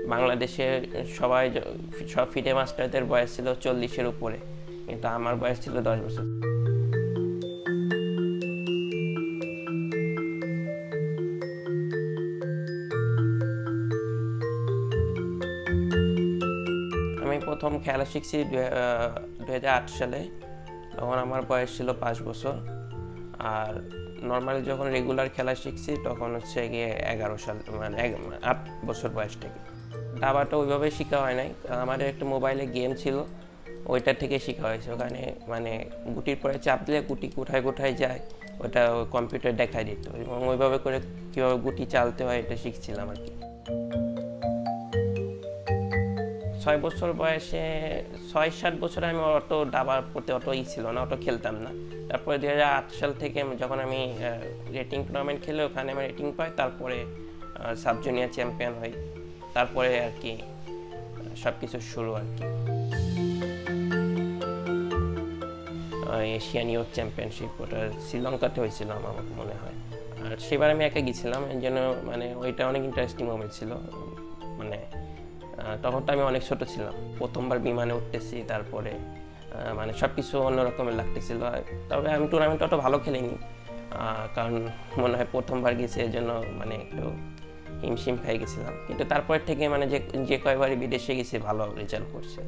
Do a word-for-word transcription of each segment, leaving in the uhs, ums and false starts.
বাংলাদেশে সবাই সব ফিডে মাস্টারদের বয়স ছিল চল্লিশের উপরে, কিন্তু আমার বয়স ছিল দশ বছর। আমি প্রথম খেলা শিখছি দুই হাজার আট সালে, তখন আমার বয়স ছিল পাঁচ বছর। আর নর্মালি যখন রেগুলার খেলা শিখছি তখন হচ্ছে গিয়ে এগারো সাল, মানে আট বছর বয়স থেকে। দাবাটা ওইভাবে শেখা হয় নাই, আমাদের একটা মোবাইলে গেম ছিল, ওইটার থেকে শেখা হয়েছে। ওখানে মানে গুটির পরে চাপ দিলে গুটি কোথায় কোথায় যায় ওটা কম্পিউটার দেখাই দিত, এবং ওইভাবে করে কীভাবে গুটি চালতে হয় এটা শিখছিলাম আর কি। ছয় বছর বয়সে ছয় সাত বছরে আমি অত দাবার প্রতি অত ই ছিল না, অত খেলতাম না। তারপরে দুই হাজার আট সাল থেকে যখন আমি রেটিং টুর্নামেন্ট খেলে ওখানে আমি রেটিং পাই, তারপরে সাব জুনিয়র চ্যাম্পিয়ন হই, তারপরে আর কি সব কিছু শুরু আর কি। এশিয়ান ইউথ চ্যাম্পিয়নশিপ ওটা শ্রীলঙ্কাতে হয়েছিল আমার মনে হয়, আর সেবার আমি একা গেছিলাম, এই জন্য মানে ওইটা অনেক ইন্টারেস্টিং মোমেন্ট ছিল। মানে তখন তো আমি অনেক ছোট ছিলাম, প্রথমবার বিমানে উঠতেছি, তারপরে মানে সব কিছু অন্যরকমের লাগতেছিল। তবে আমি টুর্নামেন্ট অত ভালো খেলিনি, কারণ মনে হয় প্রথমবার গেছি, এর জন্য মানে একটু হিমশিম খাই গেছিলাম। কিন্তু তারপর থেকে মানে যে যে কয়বারই বিদেশে গেছি ভালো রেজাল্ট করছে।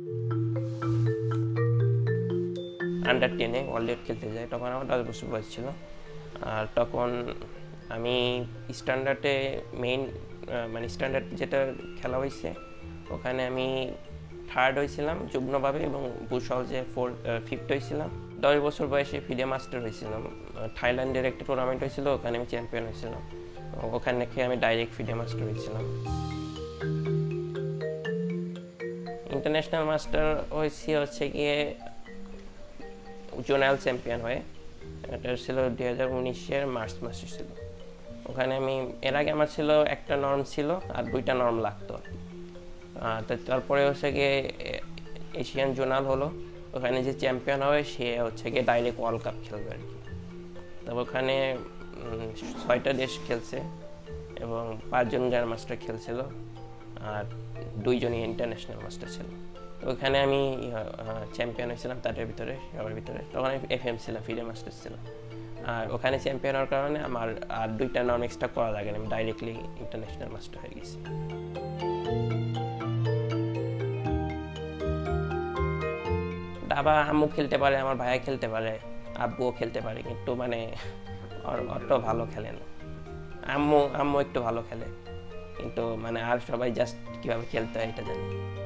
আন্ডার টেনে ওয়ার্ল্ড খেলতে যাই, তখন আমার দশ বছর বয়স ছিল। আর তখন আমি স্ট্যান্ডার্ডে মেইন মানে স্ট্যান্ডার্ড যেটা খেলা হয়েছে ওখানে আমি থার্ড হয়েছিলাম যুগ্মভাবে, এবং বুশল যে ফোর ফিফথ হয়েছিলাম। দশ বছর বয়সে ফিডে মাস্টার হয়েছিলাম, থাইল্যান্ডের একটা টুর্নামেন্ট হয়েছিল, ওখানে আমি চ্যাম্পিয়ন হয়েছিলাম। ওখানে থেকে আমি ডাইরেক্ট ফিডে মাস্টার হয়েছিলাম। ইন্টারন্যাশনাল মাস্টার হয়েছি হচ্ছে গিয়ে জোনাল চ্যাম্পিয়ন হয়ে, এটা ছিল দুই হাজার উনিশের মার্চ মাসে ছিল। ওখানে আমি এর আগে আমার ছিল একটা নর্ম ছিল আর দুইটা নর্ম লাগতো। তারপরে হচ্ছে গিয়ে এশিয়ান জোনাল হলো, ওখানে যে চ্যাম্পিয়ন হয় সে হচ্ছে গিয়ে ডাইরেক্ট ওয়ার্ল্ড কাপ খেলবে আর কি। তবে ওখানে ছয়টা দেশ খেলছে এবং পাঁচজন গ্র্যান্ড মাস্টার খেলছিল, আর দুইজনই ইন্টারন্যাশনাল মাস্টার ছিল। তো ওখানে আমি চ্যাম্পিয়ন হয়েছিলাম তাদের ভিতরে, সবার ভিতরে। তখন আমি এফ এম ছিলাম, ফিডে মাস্টার ছিলাম। আর ওখানে চ্যাম্পিয়ন হওয়ার কারণে আমার আর দুইটা নর্ম এক্সট্রা করা লাগে না, আমি ডাইরেক্টলি ইন্টারন্যাশনাল মাস্টার হয়ে গেছি। দাবা আম্মু খেলতে পারে, আমার ভাইয়া খেলতে পারে, আব্বুও খেলতে পারে, কিন্তু মানে অত ভালো খেলে না। আম্মু আম্মু একটু ভালো খেলে, কিন্তু মানে আর সবাই জাস্ট কীভাবে খেলতে হয় এটা জানে।